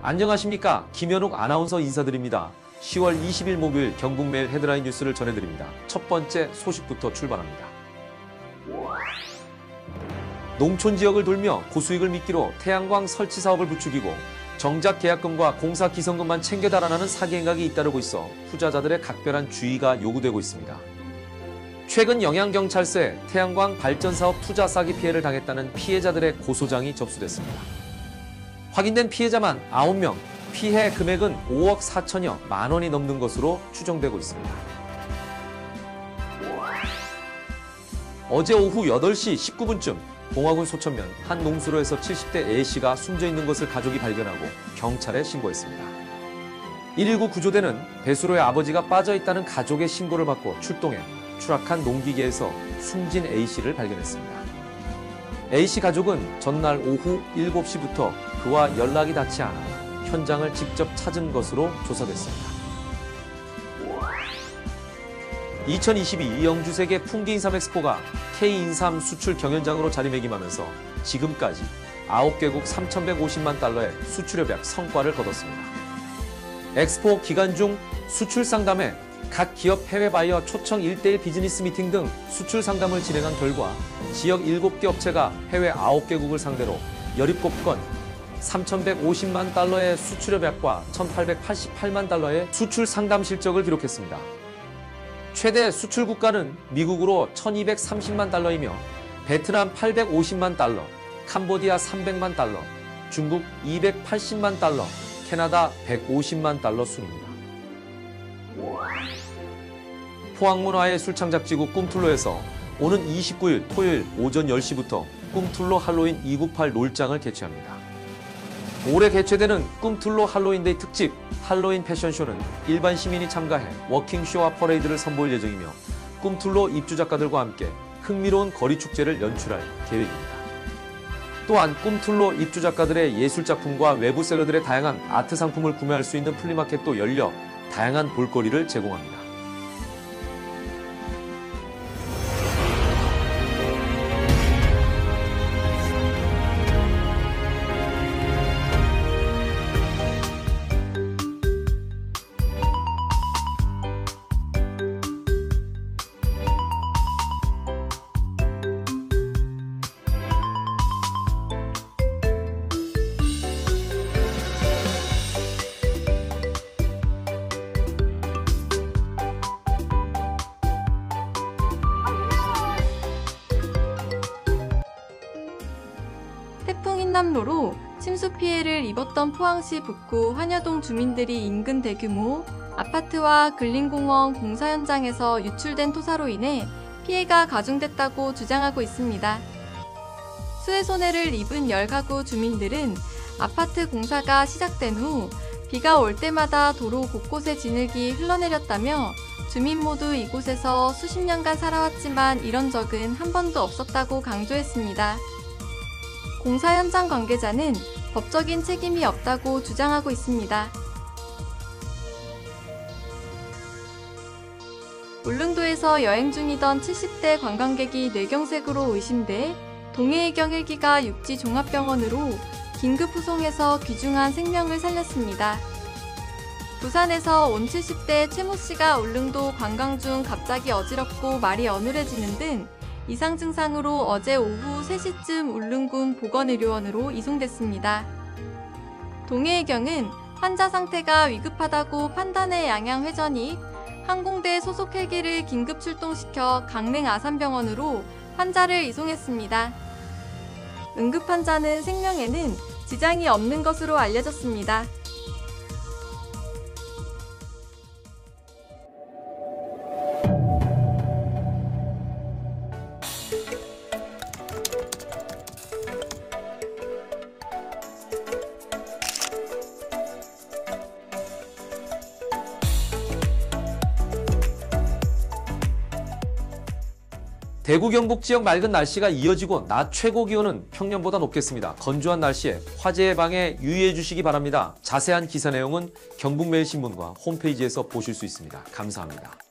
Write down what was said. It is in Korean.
안녕하십니까. 김현욱 아나운서 인사드립니다. 10월 20일 목요일 경북매일 헤드라인 뉴스를 전해드립니다. 첫 번째 소식부터 출발합니다. 농촌 지역을 돌며 고수익을 미끼로 태양광 설치 사업을 부추기고 정작 계약금과 공사 기성금만 챙겨 달아나는 사기 행각이 잇따르고 있어 투자자들의 각별한 주의가 요구되고 있습니다. 최근 영양경찰서에 태양광 발전사업 투자 사기 피해를 당했다는 피해자들의 고소장이 접수됐습니다. 확인된 피해자만 9명, 피해 금액은 5억 4천여만 원이 넘는 것으로 추정되고 있습니다. 어제 오후 8시 19분쯤 봉화군 소천면 한 농수로에서 70대 A씨가 숨져있는 것을 가족이 발견하고 경찰에 신고했습니다. 119 구조대는 배수로에 아버지가 빠져있다는 가족의 신고를 받고 출동해 추락한 농기계에서 숨진 A씨를 발견했습니다. A씨 가족은 전날 오후 7시부터 그와 연락이 닿지 않아 현장을 직접 찾은 것으로 조사됐습니다. 2022 영주세계 풍기인삼 엑스포가 K인삼 수출 경연장으로 자리매김하면서 지금까지 9개국 3,150만 달러의 수출협약 성과를 거뒀습니다. 엑스포 기간 중 수출 상담에 각 기업 해외 바이어 초청 1:1 비즈니스 미팅 등 수출 상담을 진행한 결과 지역 7개 업체가 해외 9개국을 상대로 17건 3,150만 달러의 수출협약과 1,888만 달러의 수출 상담 실적을 기록했습니다. 최대 수출 국가는 미국으로 1,230만 달러이며 베트남 850만 달러, 캄보디아 300만 달러, 중국 280만 달러, 캐나다 150만 달러 순입니다. 포항문화의 술창작지구 꿈툴로에서 오는 29일 토요일 오전 10시부터 꿈툴로 할로윈 298 롤장을 개최합니다. 올해 개최되는 꿈툴로 할로윈데이 특집 할로윈 패션쇼는 일반 시민이 참가해 워킹쇼와 퍼레이드를 선보일 예정이며 꿈툴로 입주작가들과 함께 흥미로운 거리축제를 연출할 계획입니다. 또한 꿈툴로 입주작가들의 예술작품과 외부 셀러들의 다양한 아트 상품을 구매할 수 있는 플리마켓도 열려 다양한 볼거리를 제공합니다. 태풍 흰남노로 침수 피해를 입었던 포항시 북구 환여동 주민들이 인근 대규모 아파트와 근린공원 공사 현장에서 유출된 토사로 인해 피해가 가중됐다고 주장하고 있습니다. 수해 손해를 입은 10가구 주민들은 아파트 공사가 시작된 후 비가 올 때마다 도로 곳곳에 진흙이 흘러내렸다며 주민 모두 이곳에서 수십 년간 살아왔지만 이런 적은 한 번도 없었다고 강조했습니다. 공사 현장 관계자는 법적인 책임이 없다고 주장하고 있습니다. 울릉도에서 여행 중이던 70대 관광객이 뇌경색으로 의심돼 동해해경 헬기가 육지종합병원으로 긴급 후송해서 귀중한 생명을 살렸습니다. 부산에서 온 70대 최모 씨가 울릉도 관광 중 갑자기 어지럽고 말이 어눌해지는 등 이상 증상으로 어제 오후 3시쯤 울릉군 보건의료원으로 이송됐습니다. 동해해경은 환자 상태가 위급하다고 판단해 양양회전익 항공대 소속 헬기를 긴급 출동시켜 강릉 아산병원으로 환자를 이송했습니다. 응급 환자는 생명에는 지장이 없는 것으로 알려졌습니다. 대구 경북 지역 맑은 날씨가 이어지고 낮 최고 기온은 평년보다 높겠습니다. 건조한 날씨에 화재 예방에 유의해 주시기 바랍니다. 자세한 기사 내용은 경북매일신문과 홈페이지에서 보실 수 있습니다. 감사합니다.